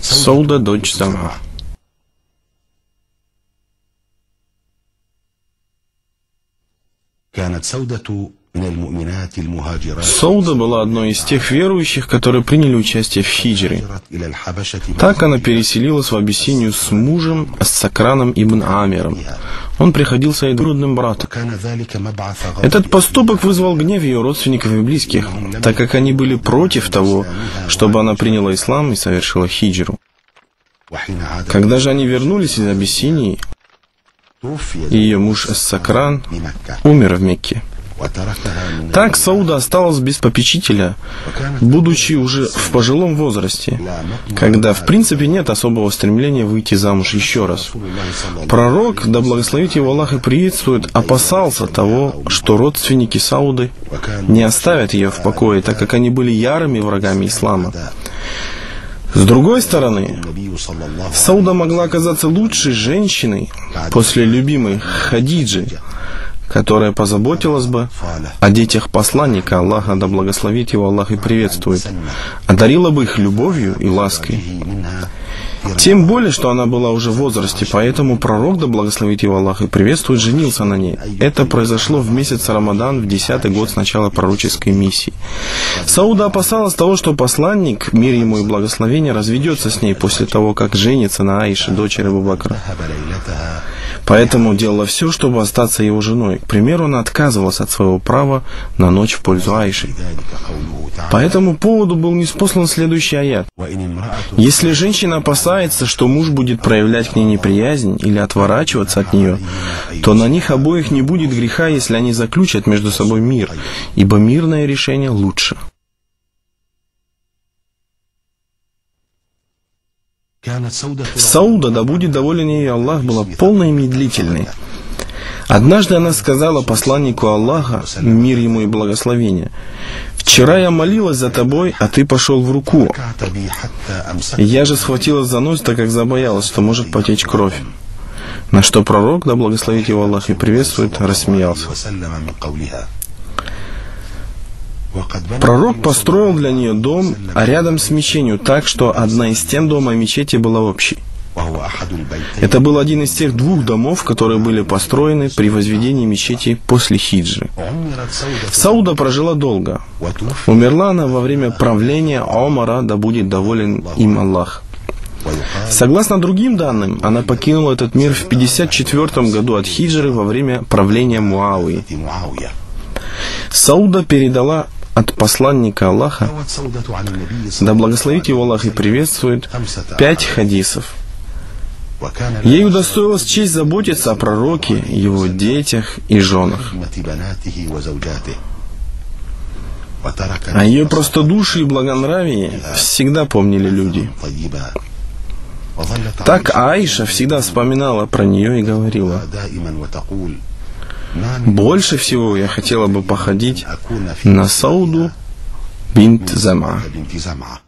Сауда, дочь Зама. Сауда была одной из тех верующих, которые приняли участие в хиджре. Так она переселилась в Абиссинию с мужем Ас-Сакраном ибн Амиром. Он приходился ей двоюродным братом. Этот поступок вызвал гнев ее родственников и близких, так как они были против того, чтобы она приняла ислам и совершила хиджру. Когда же они вернулись из Абиссинии, ее муж Ас-Сакран умер в Мекке. Так Сауда осталась без попечителя, будучи уже в пожилом возрасте, когда в принципе нет особого стремления выйти замуж еще раз. Пророк, да благословит его Аллах и приветствует, опасался того, что родственники Сауды не оставят ее в покое, так как они были ярыми врагами ислама. С другой стороны, Сауда могла оказаться лучшей женщиной после любимой Хадиджи, которая позаботилась бы о детях посланника Аллаха, да благословит его Аллах и приветствует, одарила бы их любовью и лаской. Тем более, что она была уже в возрасте, поэтому пророк, да благословит его Аллах и приветствует, женился на ней. Это произошло в месяц Рамадан, в 10-й год с начала пророческой миссии. Сауда опасалась того, что посланник, мир ему и благословение, разведется с ней после того, как женится на Аише, дочери Абу Бакра. Поэтому делала все, чтобы остаться его женой. К примеру, она отказывалась от своего права на ночь в пользу Аиши. По этому поводу был ниспослан следующий аят. Если женщина опасается, что муж будет проявлять к ней неприязнь или отворачиваться от нее, то на них обоих не будет греха, если они заключат между собой мир, ибо мирное решение лучше. Сауда, да будет доволен ей Аллах, была полной и медлительной. Однажды она сказала посланнику Аллаха, мир ему и благословение: «Вчера я молилась за тобой, а ты пошел в руку. Я же схватилась за нос, так как забоялась, что может потечь кровь». На что пророк, да благословит его Аллах и приветствует, рассмеялся. Пророк построил для нее дом, а рядом с мечетью, так что одна из стен дома и мечети была общей. Это был один из тех двух домов, которые были построены при возведении мечети после хиджры. Сауда прожила долго. Умерла она во время правления Омара, да будет доволен им Аллах. Согласно другим данным, она покинула этот мир в 54 году от хиджры во время правления Муавии. Сауда передала от посланника Аллаха, да благословит его Аллах и приветствует, 5 хадисов. Ей удостоилась честь заботиться о пророке, его детях и женах. О ее простодушии и благонравии всегда помнили люди. Так Аиша всегда вспоминала про нее и говорила: «Больше всего я хотела бы походить на Сауду бинт Зама».